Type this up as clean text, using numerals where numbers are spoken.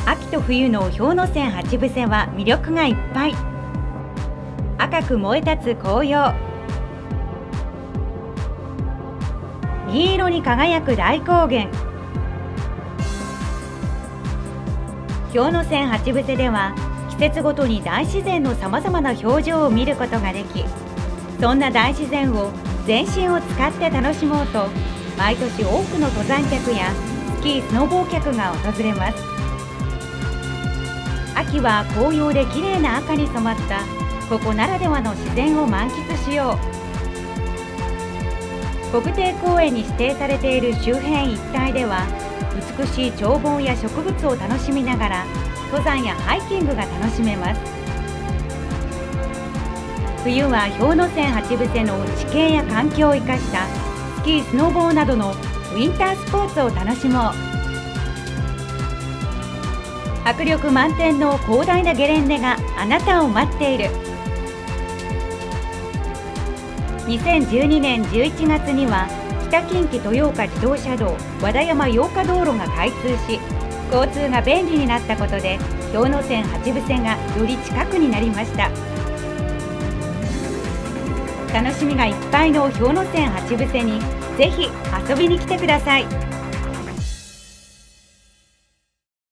秋と冬の氷ノ山八伏せは魅力がいっぱい。赤く燃え立つ紅葉、銀色に輝く大高原。氷ノ山八伏せでは季節ごとに大自然のさまざまな表情を見ることができ、そんな大自然を全身を使って楽しもうと、毎年多くの登山客やスキー・スノボー客が訪れます。秋は紅葉で綺麗な赤に染まったここならではの自然を満喫しよう。国定公園に指定されている周辺一帯では、美しい眺望や植物を楽しみながら登山やハイキングが楽しめます。冬は氷ノ山八伏せの地形や環境を生かしたスキー・スノボーなどのウィンタースポーツを楽しもう。迫力満点の広大なゲレンデがあなたを待っている。2012年11月には北近畿豊岡自動車道和田山八日道路が開通し、交通が便利になったことで氷ノ山八伏せがより近くになりました。楽しみがいっぱいの氷ノ山八伏せにぜひ遊びに来てください。